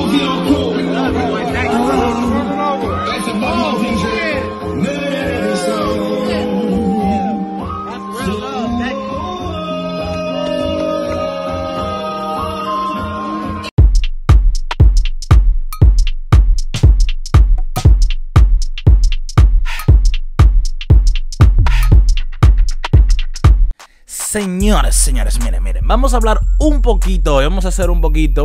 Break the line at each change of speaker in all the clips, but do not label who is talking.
Señores, miren, vamos a hablar un poquito, vamos a hacer un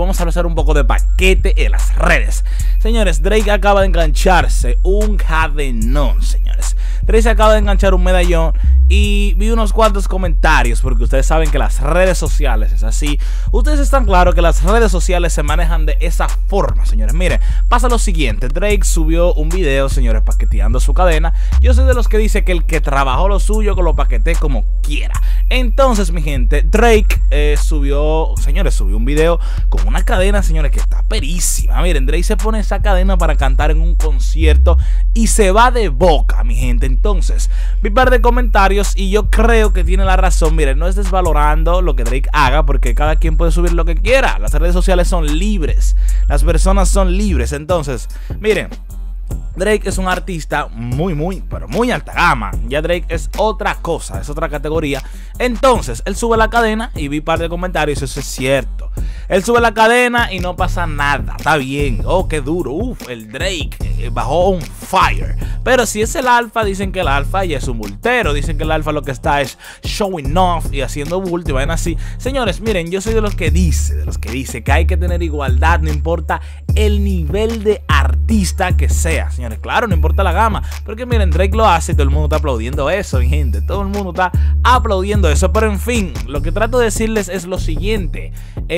poco de paquete en las redes. Señores, Drake acaba de engancharse un cadenón, señores. Drake se acaba de enganchar un medallón y vi unos cuantos comentarios, porque ustedes saben que las redes sociales es así. Ustedes están claros que las redes sociales se manejan de esa forma, señores. Miren, pasa lo siguiente, Drake subió un video, señores, paqueteando su cadena. Yo soy de los que dice que el que trabajó lo suyo, que lo paquetee como quiera. Entonces, mi gente, Drake subió un video con una cadena, señores, que está perísima. Miren, Drake se pone esa cadena para cantar en un concierto y se va de boca, mi gente. Entonces, vi un par de comentarios y yo creo que tiene la razón. Miren, no es desvalorando lo que Drake haga, porque cada quien puede subir lo que quiera. Las redes sociales son libres, las personas son libres. Entonces, miren, Drake es un artista pero muy alta gama. Ya Drake es otra cosa, es otra categoría. Entonces, él sube la cadena y vi un par de comentarios, eso es cierto. Él sube la cadena y no pasa nada, está bien. Oh, qué duro, el Drake bajó un fire. Pero si es el alfa, dicen que el alfa ya es un bultero. Dicen que el alfa lo que está es showing off y haciendo bulto y vayan así. Señores, miren, yo soy de los que dice que hay que tener igualdad, no importa el nivel de artista que sea. Señores, claro, no importa la gama, porque miren, Drake lo hace y todo el mundo está aplaudiendo eso, mi gente, todo el mundo está aplaudiendo eso. Pero en fin, lo que trato de decirles es lo siguiente.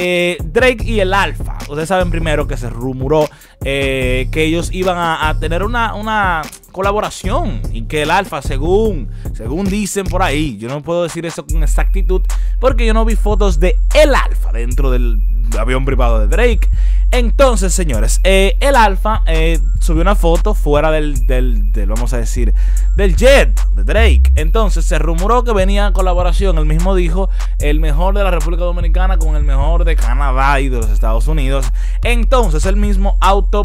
Drake y el alfa, ustedes saben primero que se rumoró que ellos iban a tener una colaboración, y que el alfa, según dicen por ahí, yo no puedo decir eso con exactitud porque yo no vi fotos de el alfa dentro del avión privado de Drake. Entonces, señores, el alfa subió una foto fuera del vamos a decir, del jet de Drake. Entonces se rumoró que venía colaboración. Él mismo dijo el mejor de la República Dominicana con el mejor de Canadá y de los Estados Unidos. Entonces él mismo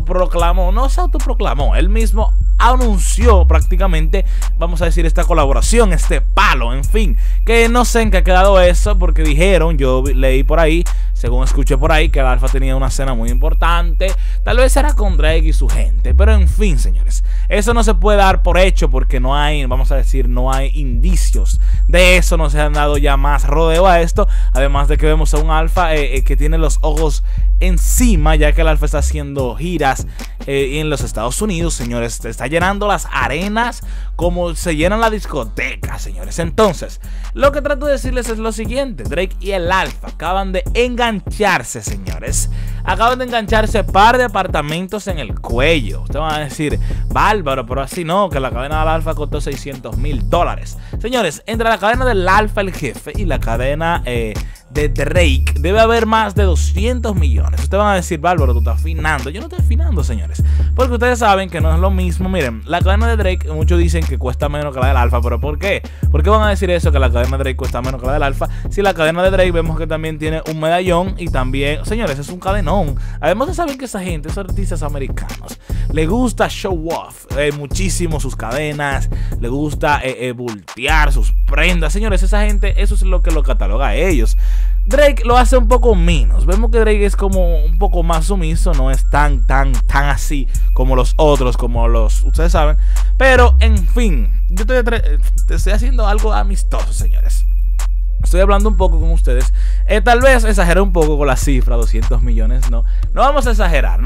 él mismo anunció prácticamente, vamos a decir, esta colaboración, este palo, en fin, que no sé en qué ha quedado eso, porque dijeron, yo leí por ahí, según escuché por ahí, que el alfa tenía una cena muy importante, tal vez era con Drake y su gente, pero en fin, señores, eso no se puede dar por hecho, porque no hay, vamos a decir, no hay indicios de eso, no se han dado ya más rodeo a esto, además de que vemos a un alfa que tiene los ojos encima, ya que el alfa está haciendo giras en los Estados Unidos, señores, está llenando las arenas como se llenan las discotecas, señores. Entonces, lo que trato de decirles es lo siguiente: Drake y el alfa acaban de engancharse, señores. Acaban de engancharse par de apartamentos en el cuello. Ustedes van a decir, bárbaro, pero así no, que la cadena del alfa costó $600,000. Señores, entre la cadena del alfa, el jefe, y la cadena de Drake debe haber más de 200 millones. Ustedes van a decir, bárbaro, tú estás afinando. Yo no estoy afinando, señores, porque ustedes saben que no es lo mismo. Miren, la cadena de Drake, muchos dicen que cuesta menos que la del alfa, pero ¿por qué? ¿Por qué van a decir eso, que la cadena de Drake cuesta menos que la del alfa? Si la cadena de Drake vemos que también tiene un medallón y también, señores, es un cadenón. Además, ustedes saben que esa gente, esos artistas americanos, le gusta show off muchísimo sus cadenas, le gusta bultear sus prendas. Señores, esa gente, eso es lo que lo cataloga a ellos. Drake lo hace un poco menos. Vemos que Drake es como un poco más sumiso, no es tan así como los otros, ustedes saben. Pero, en fin, yo estoy haciendo algo amistoso, señores. Estoy hablando un poco con ustedes. Tal vez exageré un poco con la cifra, 200 millones. No vamos a exagerar,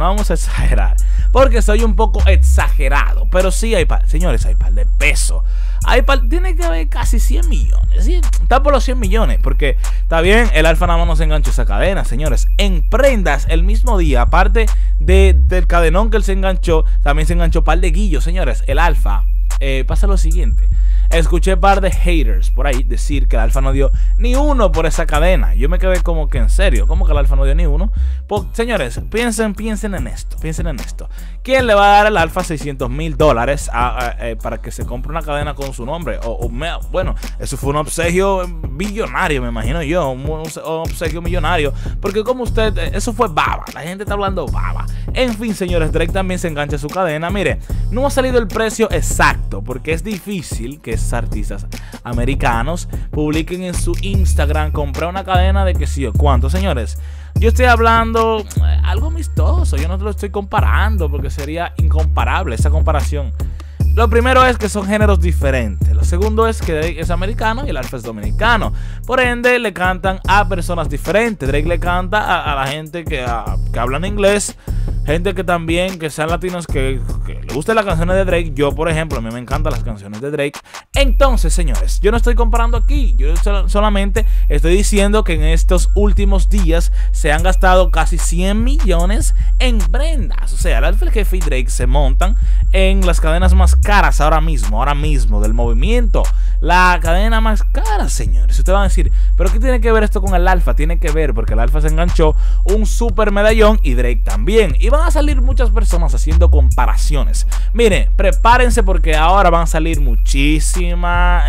porque soy un poco exagerado. Pero sí hay señores, hay par de peso. Tiene que haber casi 100 millones. ¿Sí? Está por los 100 millones. Porque está bien, el alfa nada más no se enganchó esa cadena, señores. En prendas, el mismo día, aparte del cadenón que él se enganchó, también se enganchó par de guillos, señores. El alfa, pasa lo siguiente. Escuché par de haters por ahí decir que el alfa no dio ni uno por esa cadena. Yo me quedé como que en serio, ¿cómo que el alfa no dio ni uno? Señores, piensen en esto. ¿Quién le va a dar al Alfa $600,000 para que se compre una cadena con su nombre? Bueno, eso fue un obsequio billonario, me imagino yo, un obsequio millonario, porque como usted, eso fue baba, la gente está hablando baba. En fin, señores, Drake también se engancha a su cadena. Mire, no ha salido el precio exacto, porque es difícil que esos artistas americanos publiquen en su Instagram comprar una cadena de que sí o cuánto, señores. Yo estoy hablando algo amistoso, yo no te lo estoy comparando porque sería incomparable esa comparación. Lo primero es que son géneros diferentes. Lo segundo es que Drake es americano y el Alfa es dominicano. Por ende, le cantan a personas diferentes. Drake le canta a la gente que hablan inglés. Gente que también, que sean latinos, que le gusten las canciones de Drake. Yo, por ejemplo, a mí me encantan las canciones de Drake. Entonces, señores, yo no estoy comparando aquí. Yo solamente estoy diciendo que en estos últimos días se han gastado casi 100 millones en prendas. O sea, el Alfa, el Jefe y Drake se montan en las cadenas más caras ahora mismo del movimiento. La cadena más cara, señores. Ustedes van a decir, ¿pero qué tiene que ver esto con el Alfa? Tiene que ver porque el Alfa se enganchó un super medallón y Drake también. Y van a salir muchas personas haciendo comparaciones. Miren, prepárense porque ahora van a salir muchísimas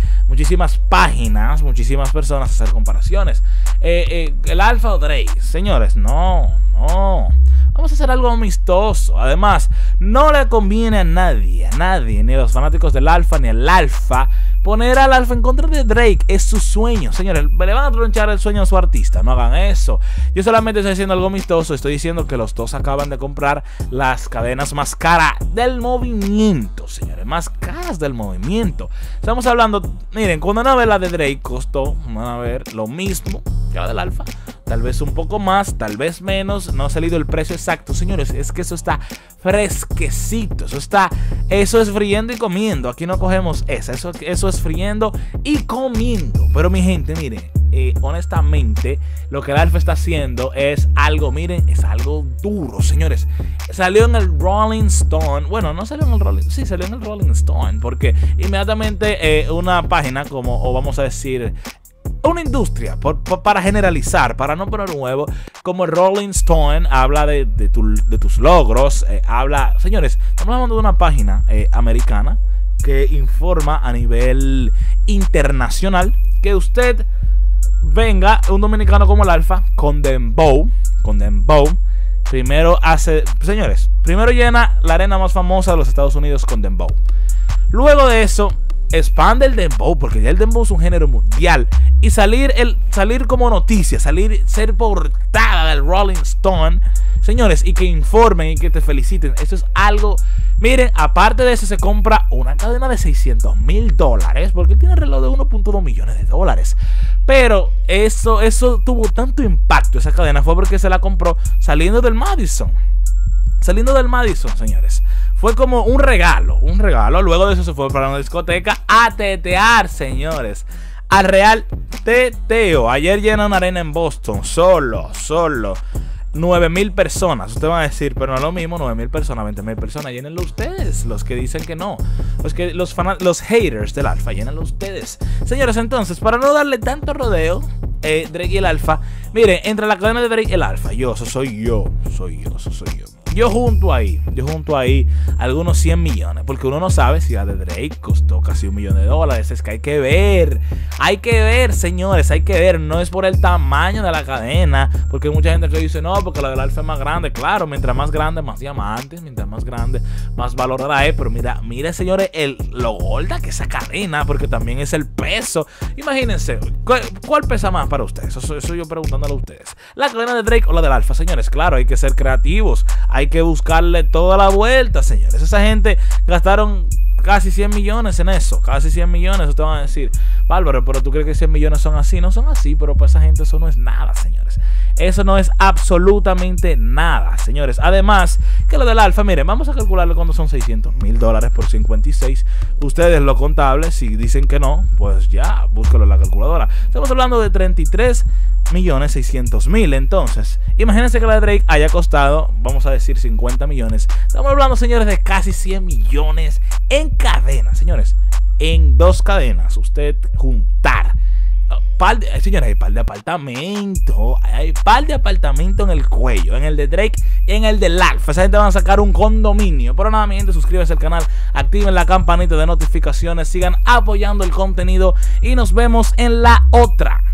páginas, muchísimas personas a hacer comparaciones. El Alfa o Drake, señores, no. Vamos a hacer algo amistoso. Además, no le conviene a nadie, ni a los fanáticos del Alfa, ni al Alfa, poner al Alfa en contra de Drake. Es su sueño, señores. Le van a tronchar el sueño a su artista. No hagan eso. Yo solamente estoy haciendo algo amistoso. Estoy diciendo que los dos acaban de comprar las cadenas más caras del movimiento, señores. Más caras del movimiento. Estamos hablando, miren, cuando una vez la de Drake costó, van a ver, lo mismo que la del Alfa. Tal vez un poco más, tal vez menos. No ha salido el precio exacto, señores. Es que eso está fresquecito. Eso es friendo y comiendo. Aquí no cogemos eso es friendo y comiendo. Pero mi gente, miren, honestamente, lo que el Alfa está haciendo es algo, miren, es algo duro, señores. Salió en el Rolling Stone. Bueno, no salió en el Rolling, sí, salió en el Rolling Stone, porque inmediatamente una página como, o vamos a decir, una industria, para generalizar, para no poner un huevo, como Rolling Stone habla de tus logros, señores, estamos hablando de una página americana que informa a nivel internacional que usted venga, un dominicano como el Alfa, con Dembow, primero llena la arena más famosa de los Estados Unidos con Dembow. Luego de eso, expande el dembow, porque ya el dembow es un género mundial, y salir como noticia, ser portada del Rolling Stone, señores, y que informen y que te feliciten. Eso es algo. Miren, aparte de eso, se compra una cadena de $600,000, porque tiene alrededor de 1.2 millones de dólares. Pero eso tuvo tanto impacto, esa cadena, fue porque se la compró saliendo del Madison, señores. Fue como un regalo. Luego de eso se fue para una discoteca a tetear, señores. Al real teteo. Ayer llena una arena en Boston. Solo 9,000 personas. Ustedes van a decir, pero no es lo mismo 9,000 personas, 20,000 personas. Llénenlo ustedes, los que dicen que no. Los haters del Alfa, llénenlo ustedes. Señores, entonces, para no darle tanto rodeo, Drake y el Alfa, miren, entre la cadena de Drake y el Alfa, eso soy yo. Yo junto ahí algunos 100 millones, porque uno no sabe si la de Drake costó casi $1 millón. Es que hay que ver, señores, no es por el tamaño de la cadena, porque hay mucha gente que dice, no, porque la del Alfa es más grande. Claro, mientras más grande, más diamantes, mientras más grande, más valorada es. Pero mira, señores, lo gorda que esa cadena, porque también es el peso. Imagínense, ¿cuál pesa más para ustedes? Eso yo preguntándole a ustedes. ¿La cadena de Drake o la del Alfa? Señores, claro, hay que ser creativos. Hay que buscarle toda la vuelta, señores. Esa gente gastaron casi 100 millones en eso. Casi 100 millones. Ustedes van a decir, Bárbaro, pero tú crees que 100 millones son así. No son así, pero para esa gente eso no es nada, señores. Eso no es absolutamente nada, señores. Además, que lo del Alfa, miren, vamos a calcularle cuando son $600,000 por 56. Ustedes, lo contable, si dicen que no, pues ya, búsquelo en la calculadora. Estamos hablando de 33.600.000. Entonces, imagínense que la de Drake haya costado, vamos a decir, 50 millones. Estamos hablando, señores, de casi 100 millones en cadena, señores. En dos cadenas, usted juntar señores, hay par de apartamentos. Hay par de apartamentos en el cuello. En el de Drake y en el de Alfa. Esa gente van a sacar un condominio. Pero nada, mi gente, suscríbanse al canal, activen la campanita de notificaciones, sigan apoyando el contenido y nos vemos en la otra.